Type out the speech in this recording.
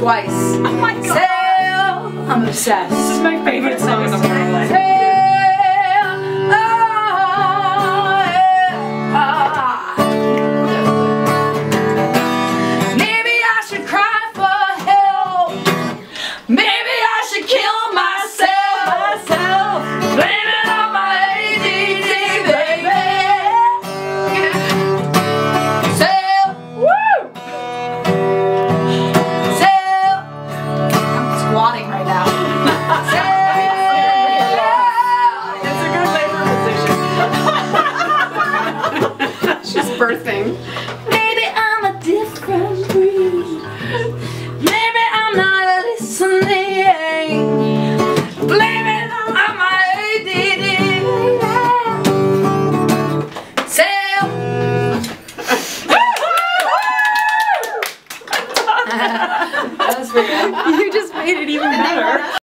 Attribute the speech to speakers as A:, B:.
A: twice.
B: Oh my god.
A: Sail, I'm obsessed.
B: This is my favorite song in the world.
A: Sail, oh, yeah. Maybe I should cry for help. Maybe I should kill myself. Blame it on my ADD, baby. Sail, woo! Sail. I'm squatting right now. Sail.
B: It's a good labor position. She's birthing.
A: Maybe I'm a different breed. Maybe I'm not listening. Blame it on my ADD. Sail. That was pretty good.
B: You just made it even better.